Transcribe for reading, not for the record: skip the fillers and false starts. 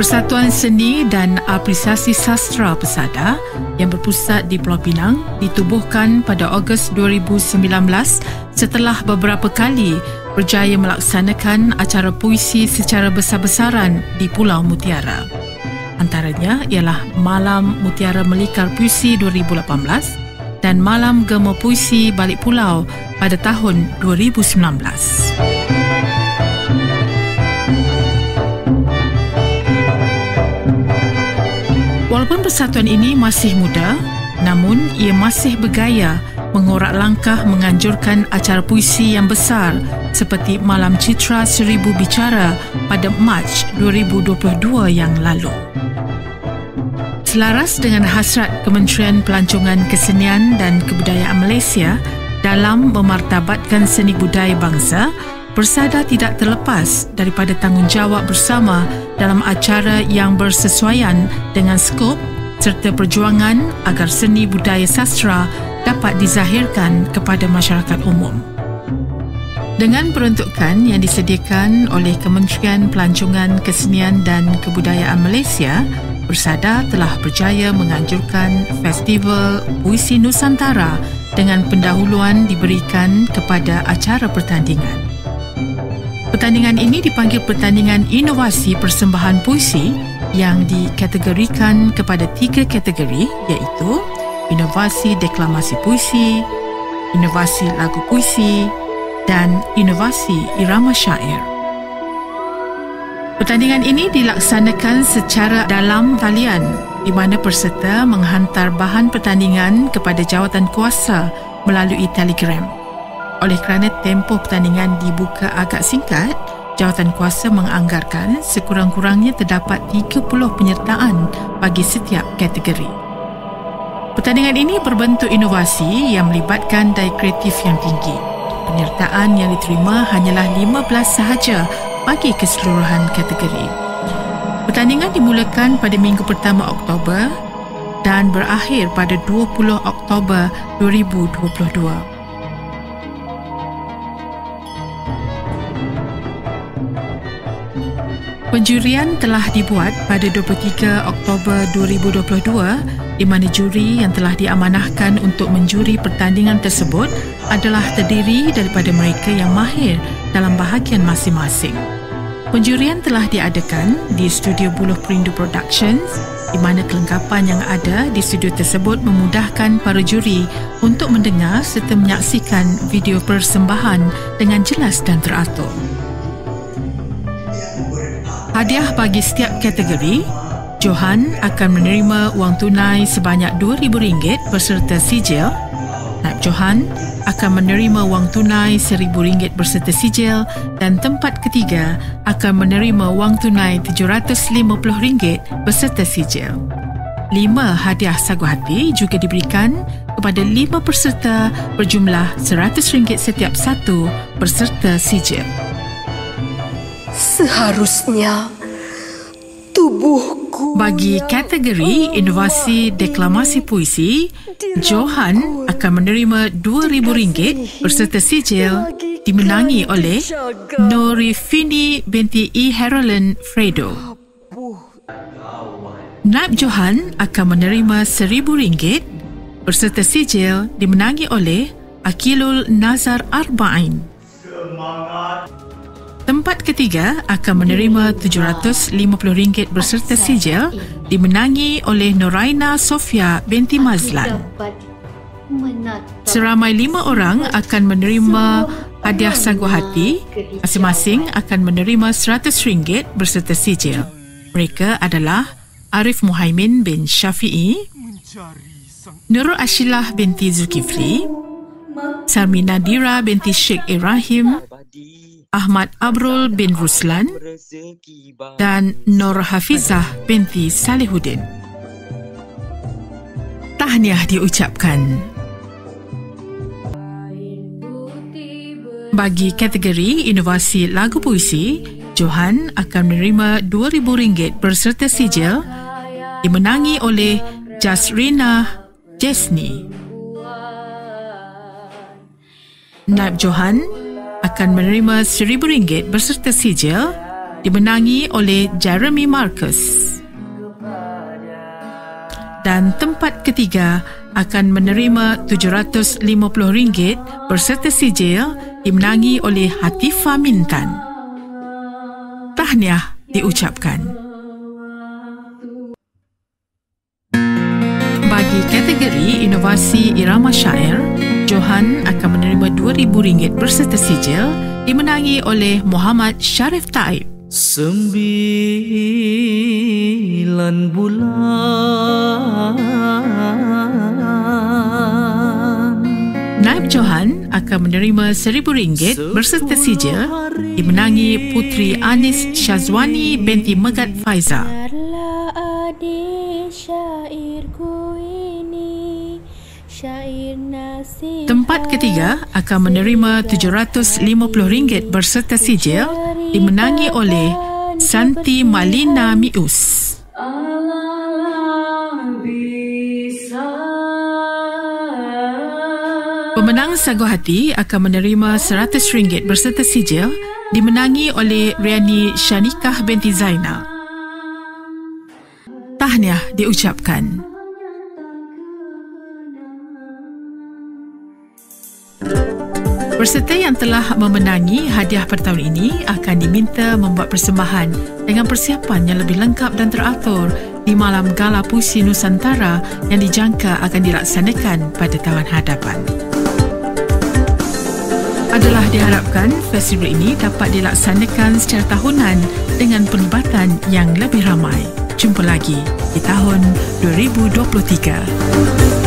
Persatuan Seni dan Apresiasi Sastra Persada yang berpusat di Pulau Pinang ditubuhkan pada Ogos 2019 setelah beberapa kali berjaya melaksanakan acara puisi secara besar-besaran di Pulau Mutiara. Antaranya ialah Malam Mutiara Melikar Puisi 2018 dan Malam Gema Puisi Balik Pulau pada tahun 2019. Walaupun persatuan ini masih muda, namun ia masih bergaya mengorak langkah menganjurkan acara puisi yang besar seperti Malam Citra Seribu Bicara pada Mac 2022 yang lalu. Selaras dengan hasrat Kementerian Pelancongan Kesenian dan Kebudayaan Malaysia dalam memartabatkan seni budaya bangsa, Persada tidak terlepas daripada tanggungjawab bersama dalam acara yang bersesuaian dengan skop serta perjuangan agar seni budaya sastra dapat dizahirkan kepada masyarakat umum. Dengan peruntukan yang disediakan oleh Kementerian Pelancongan Kesenian dan Kebudayaan Malaysia, Persada telah berjaya menganjurkan Festival Puisi Nusantara dengan pendahuluan diberikan kepada acara pertandingan. Pertandingan ini dipanggil Pertandingan Inovasi Persembahan Puisi yang dikategorikan kepada 3 kategori, iaitu Inovasi Deklamasi Puisi, Inovasi Lagu Puisi dan Inovasi Irama Syair. Pertandingan ini dilaksanakan secara dalam talian di mana peserta menghantar bahan pertandingan kepada jawatan kuasa melalui telegram. Oleh kerana tempoh pertandingan dibuka agak singkat, jawatan kuasa menganggarkan sekurang-kurangnya terdapat 30 penyertaan bagi setiap kategori. Pertandingan ini berbentuk inovasi yang melibatkan daya kreatif yang tinggi. Penyertaan yang diterima hanyalah 15 sahaja bagi keseluruhan kategori. Pertandingan dimulakan pada minggu pertama Oktober dan berakhir pada 20 Oktober 2022. Penjurian telah dibuat pada 23 Oktober 2022 di mana juri yang telah diamanahkan untuk menjuri pertandingan tersebut adalah terdiri daripada mereka yang mahir dalam bahagian masing-masing. Penjurian telah diadakan di Studio Buluh Perindu Productions di mana kelengkapan yang ada di studio tersebut memudahkan para juri untuk mendengar serta menyaksikan video persembahan dengan jelas dan teratur. Hadiah bagi setiap kategori, Johan akan menerima wang tunai sebanyak RM2,000 berserta sijil. Naib Johan akan menerima wang tunai RM1,000 berserta sijil dan tempat ketiga akan menerima wang tunai RM750 berserta sijil. 5 hadiah sagu hati juga diberikan kepada 5 peserta berjumlah RM100 setiap satu berserta sijil. Seharusnya tubuhku. Bagi kategori Inovasi Deklamasi Puisi, Johan akan menerima RM2,000 berserta sijil dimenangi oleh Norifini binti E. Herolin Fredo. Naib Johan akan menerima RM1,000 berserta sijil dimenangi oleh Akilul Nazar Arba'in. Tempat ketiga akan menerima RM750 berserta sijil dimenangi oleh Noraina Sofia binti Mazlan. Seramai 5 orang akan menerima hadiah sagu hati, masing-masing akan menerima RM100 berserta sijil. Mereka adalah Arif Muhaimin bin Syafi'i, Nurul Ashilah binti Zulkifli, Sarmina Dira binti Sheikh Ibrahim, Ahmad Abrul bin Ruslan dan Nur Hafizah binti Salihuddin. Tahniah diucapkan. Bagi kategori Inovasi Lagu Puisi, Johan akan menerima RM2,000 berserta sijil dimenangi oleh Jasrina Jesni. Naib Johan akan menerima RM1,000 berserta sijil dimenangi oleh Jeremy Marcus. Dan tempat ketiga akan menerima RM750 berserta sijil dimenangi oleh Hatifah Mintan. Tahniah diucapkan. Bagi kategori inovasi irama syair, Johan akan menerima RM2,000 berserta sijil dimenangi oleh Muhammad Sharif Taib. 9 bulan. Naib Johan akan menerima RM1,000 berserta sijil dimenangi Putri Anis Syazwani binti Megat Faiza. Tempat ketiga akan menerima RM750 berserta sijil dimenangi oleh Santi Malina Mius. Pemenang Sagu Hati akan menerima RM100 berserta sijil dimenangi oleh Riani Syanikah binti Zainal. Tahniah diucapkan. Peserta yang telah memenangi hadiah pada tahun ini akan diminta membuat persembahan dengan persiapan yang lebih lengkap dan teratur di Malam Gala Puisi Nusantara yang dijangka akan dilaksanakan pada tahun hadapan. Adalah diharapkan festival ini dapat dilaksanakan secara tahunan dengan penglibatan yang lebih ramai. Jumpa lagi di tahun 2023.